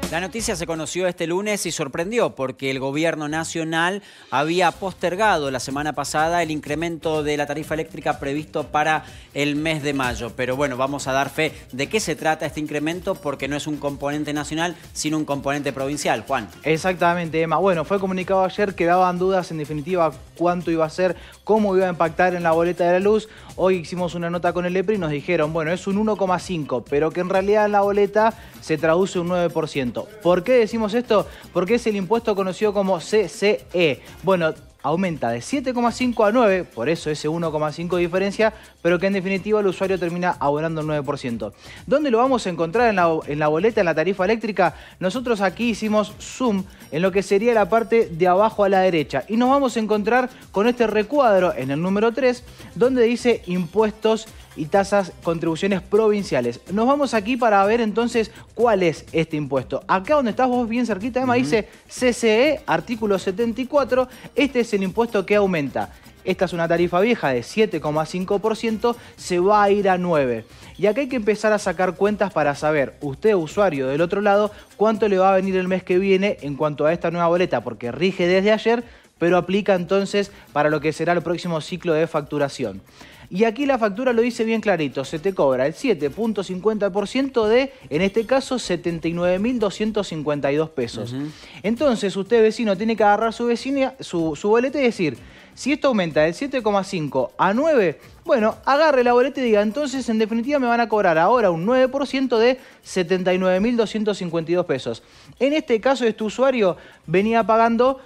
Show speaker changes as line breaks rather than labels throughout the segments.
La noticia se conoció este lunes y sorprendió porque el gobierno nacional había postergado la semana pasada el incremento de la tarifa eléctrica previsto para el mes de mayo. Pero bueno, vamos a dar fe de qué se trata este incremento porque no es un componente nacional, sino un componente provincial. Juan.
Exactamente, Emma. Bueno, fue comunicado ayer que daban dudas en definitiva cuánto iba a ser, cómo iba a impactar en la boleta de la luz. Hoy hicimos una nota con el EPRI y nos dijeron, bueno, es un 1,5, pero que en realidad en la boleta se traduce un 9%. ¿Por qué decimos esto? Porque es el impuesto conocido como CCE. Bueno, aumenta de 7,5 a 9, por eso ese 1,5 de diferencia, pero que en definitiva el usuario termina abonando el 9%. ¿Dónde lo vamos a encontrar en la boleta, en la tarifa eléctrica? Nosotros aquí hicimos zoom en lo que sería la parte de abajo a la derecha y nos vamos a encontrar con este recuadro en el número 3, donde dice impuestos y tasas, contribuciones provinciales. Nos vamos aquí para ver entonces cuál es este impuesto. Acá donde estás vos bien cerquita, Emma, dice CCE, artículo 74. Este es el impuesto que aumenta. Esta es una tarifa vieja de 7,5%, se va a ir a 9%. Y acá hay que empezar a sacar cuentas para saber, usted usuario del otro lado, cuánto le va a venir el mes que viene en cuanto a esta nueva boleta, porque rige desde ayer, pero aplica entonces para lo que será el próximo ciclo de facturación. Y aquí la factura lo dice bien clarito, se te cobra el 7,50% de, en este caso, 79.252 pesos. Entonces usted, vecino, tiene que agarrar su boleta y decir, si esto aumenta del 7,5 a 9, bueno, agarre la boleta y diga, entonces en definitiva me van a cobrar ahora un 9% de 79.252 pesos. En este caso, este usuario venía pagando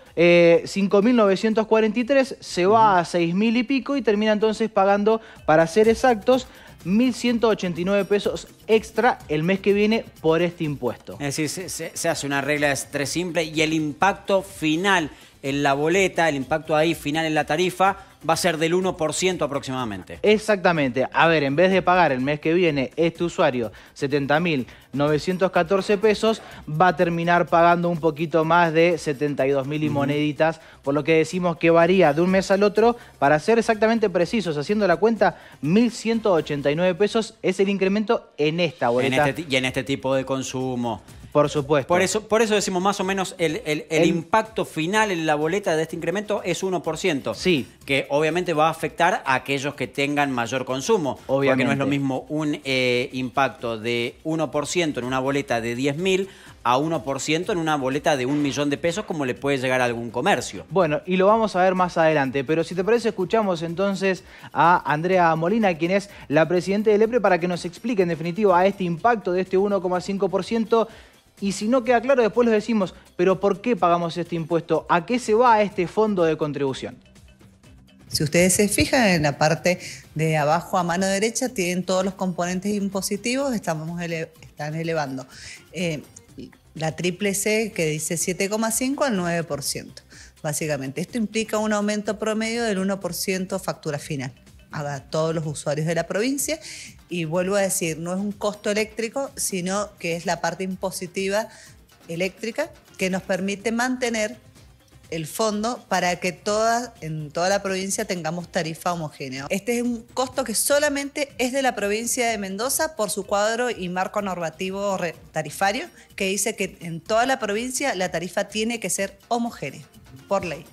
5.943, se va a 6.000 y pico y termina entonces pagando, para ser exactos, 1.189 pesos extra el mes que viene por este impuesto.
Es decir, se hace una regla de 3 simple y el impacto final en la boleta, el impacto ahí final en la tarifa, va a ser del 1% aproximadamente. Exactamente.
A ver, en vez de pagar el mes que viene este usuario 70.914 pesos, va a terminar pagando un poquito más de 72.000 y moneditas, por lo que decimos que varía de un mes al otro. Para ser exactamente precisos, haciendo la cuenta, 1.189 pesos es el incremento en esta boleta.
Y en este tipo de consumo.
Por supuesto.
Por eso decimos más o menos el impacto final en la boleta de este incremento es 1%.
Sí.
Que obviamente va a afectar a aquellos que tengan mayor consumo.
Obviamente.
Porque no es lo mismo un impacto de 1% en una boleta de 10.000 a 1% en una boleta de 1 millón de pesos como le puede llegar a algún comercio.
Bueno, y lo vamos a ver más adelante, pero si te parece escuchamos entonces a Andrea Molina, quien es la presidenta del EPRE, para que nos explique en definitiva a este impacto de este 1,5%. Y si no queda claro, después les decimos, pero ¿por qué pagamos este impuesto? ¿A qué se va este fondo de contribución?
Si ustedes se fijan en la parte de abajo a mano derecha, tienen todos los componentes impositivos, están elevando. La triple C que dice 7,5 al 9%, básicamente. Esto implica un aumento promedio del 1% factura final a todos los usuarios de la provincia. Y vuelvo a decir, no es un costo eléctrico, sino que es la parte impositiva eléctrica que nos permite mantener el fondo para que en toda la provincia tengamos tarifa homogénea. Este es un costo que solamente es de la provincia de Mendoza por su cuadro y marco normativo tarifario, que dice que en toda la provincia la tarifa tiene que ser homogénea, por ley.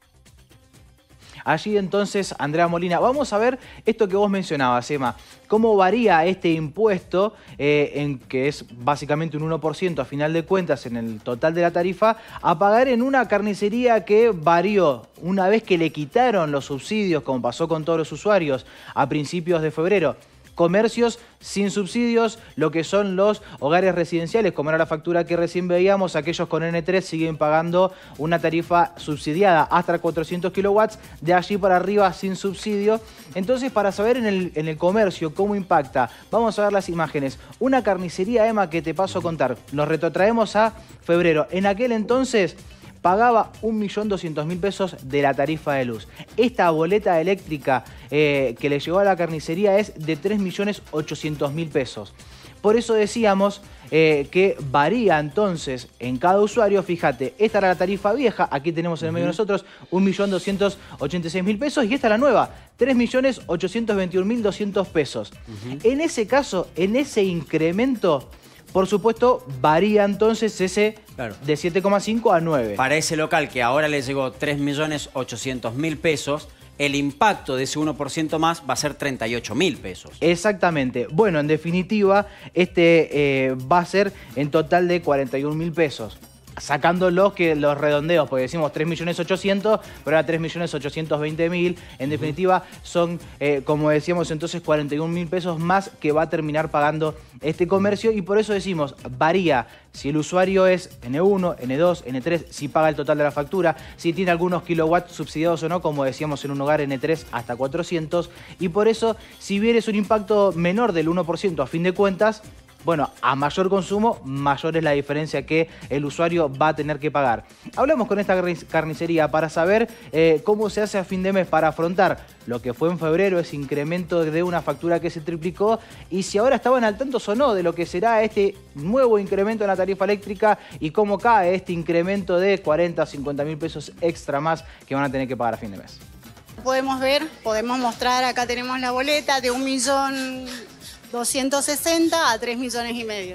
Allí entonces, Andrea Molina, vamos a ver esto que vos mencionabas, Emma. ¿Cómo varía este impuesto, en que es básicamente un 1% a final de cuentas en el total de la tarifa, a pagar en una carnicería que varió una vez que le quitaron los subsidios, como pasó con todos los usuarios a principios de febrero? Comercios sin subsidios, lo que son los hogares residenciales, como era la factura que recién veíamos, aquellos con N3 siguen pagando una tarifa subsidiada hasta 400 kilowatts, de allí para arriba sin subsidio. Entonces, para saber en el comercio cómo impacta, vamos a ver las imágenes. Una carnicería, Emma, que te paso a contar. Nos retrotraemos a febrero. En aquel entonces pagaba 1.200.000 pesos de la tarifa de luz. Esta boleta eléctrica que le llegó a la carnicería es de 3.800.000 pesos. Por eso decíamos que varía entonces en cada usuario. Fíjate, esta era la tarifa vieja, aquí tenemos en el medio de nosotros 1.286.000 pesos, y esta es la nueva, 3.821.200 pesos. En ese caso, en ese incremento, Por supuesto, varía entonces ese
Claro.
de 7,5 a 9.
Para ese local que ahora le llegó 3.800.000 pesos, el impacto de ese 1% más va a ser 38.000 pesos.
Exactamente. Bueno, en definitiva, va a ser en total de 41.000 pesos. Sacando los redondeos, porque decimos 3.800.000, pero era 3.820.000. En definitiva, son, como decíamos entonces, 41.000 pesos más que va a terminar pagando este comercio. Y por eso decimos, varía si el usuario es N1, N2, N3, si paga el total de la factura, si tiene algunos kilowatts subsidiados o no, como decíamos en un hogar N3 hasta 400. Y por eso, si bien es un impacto menor del 1% a fin de cuentas, bueno, a mayor consumo, mayor es la diferencia que el usuario va a tener que pagar. Hablamos con esta carnicería para saber cómo se hace a fin de mes para afrontar lo que fue en febrero, ese incremento de una factura que se triplicó, y si ahora estaban al tanto o no de lo que será este nuevo incremento en la tarifa eléctrica y cómo cae este incremento de 40 a 50.000 pesos extra más que van a tener que pagar a fin de mes.
Podemos ver, podemos mostrar, acá tenemos la boleta de 1.260.000 a 3,5 millones.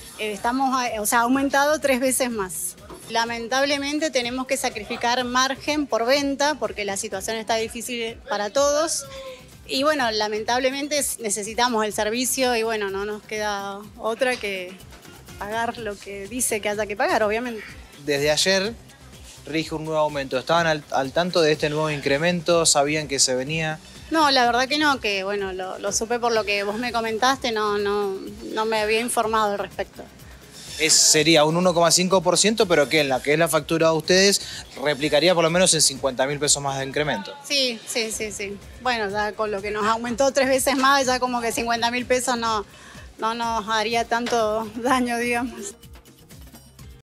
Ha aumentado 3 veces más. Lamentablemente tenemos que sacrificar margen por venta porque la situación está difícil para todos. Y bueno, lamentablemente necesitamos el servicio y bueno, no nos queda otra que pagar lo que dice que haya que pagar, obviamente.
Desde ayer rige un nuevo aumento. ¿Estaban al tanto de este nuevo incremento? ¿Sabían que se venía?
No, la verdad que no, que bueno, lo supe por lo que vos me comentaste, no me había informado al respecto.
Sería un 1,5%, pero que en la que es la factura de ustedes replicaría por lo menos en 50.000 pesos más de incremento.
Sí. Bueno, ya con lo que nos aumentó 3 veces más, ya como que 50.000 pesos no nos haría tanto daño, digamos.